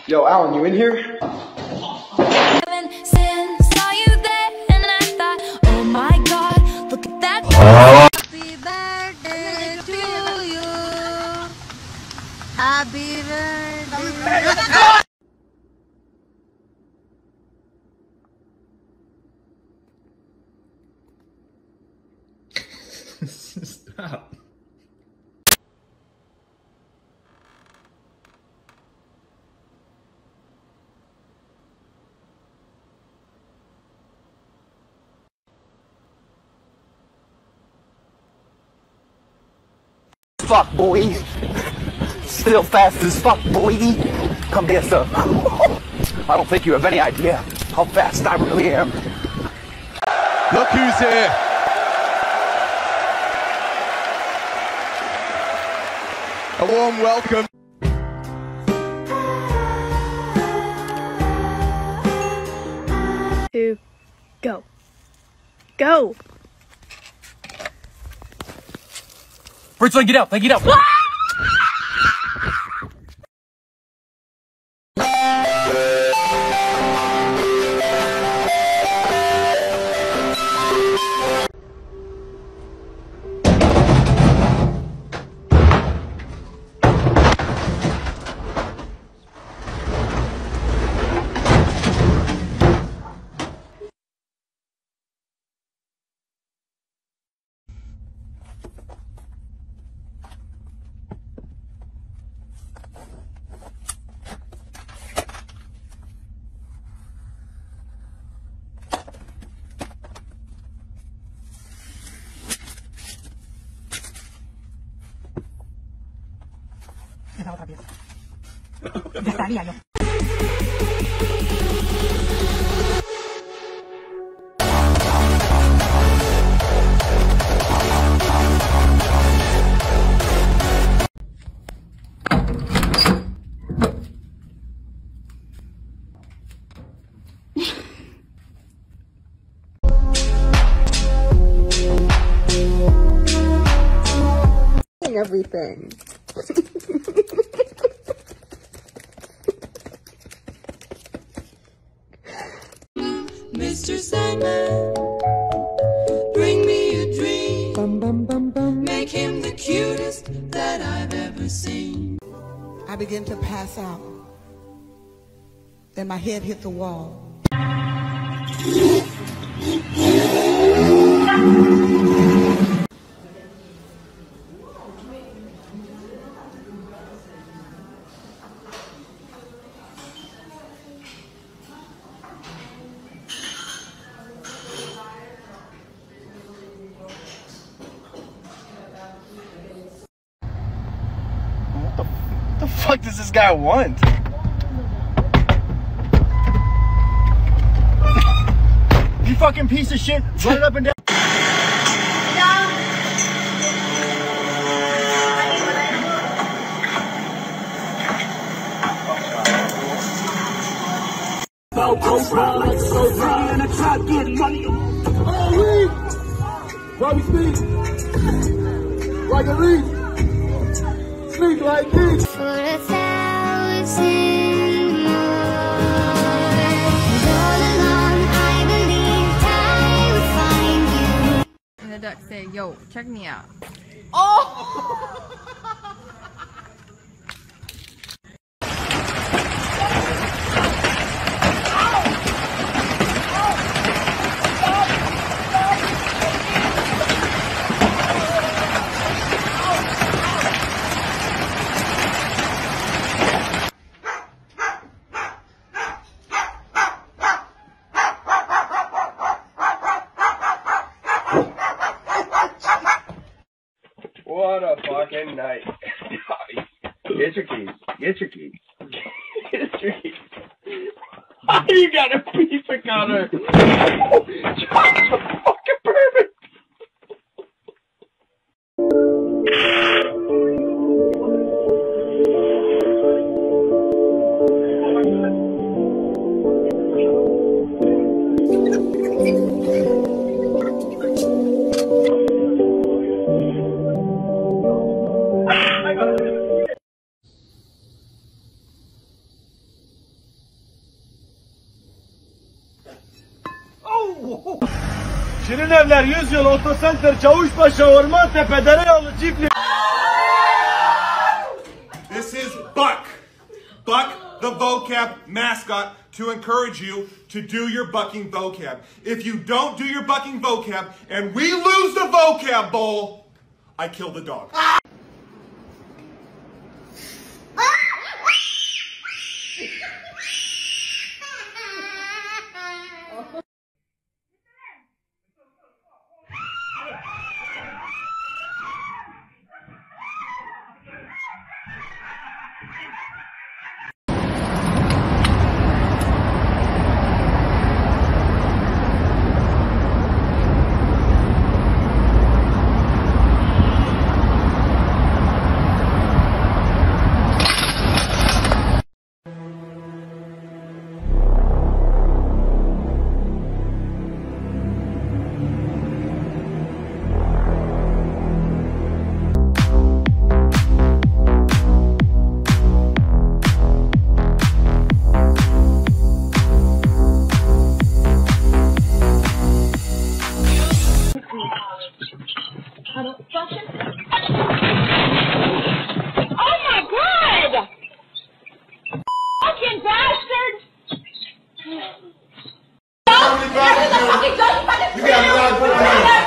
Yo, Alan, you in here? Saw you there and I thought, oh my god, look at that. Happy birthday to you. Happy birthday. Stop. Fuck, boy. Still fast as fuck, boy. Come here, sir. I don't think you have any idea how fast I really am. Look who's here. A warm welcome. To go. Go! Bridgeline, get out! Get out! Ya sabía yo. Everything. Mr. Sandman, bring me a dream. Bum, bum, bum, bum. Make him the cutest that I've ever seen. I began to pass out. Then my head hit the wall. What the fuck does this guy want? You fucking piece of shit, run it up and down. Why we speak? Like a leaf. Sleep like this. For 1,000 more. All along I believed I would find you. And the duck say, yo, check me out. What a fucking night. Get your keys. Get your keys. Get your keys. You got a piece of cutter. John's a fucking pervert. Şirin Evler 100 yıl Otosenter Çavuşbaşı Orman Tepe Dereyalı Çiftliği. This is Buck. Buck, the vocab mascot, to encourage you to do your bucking vocab. If you don't do your bucking vocab and we lose the vocab bowl, I kill the dog. Oh my God! Fucking bastard! You got a lot of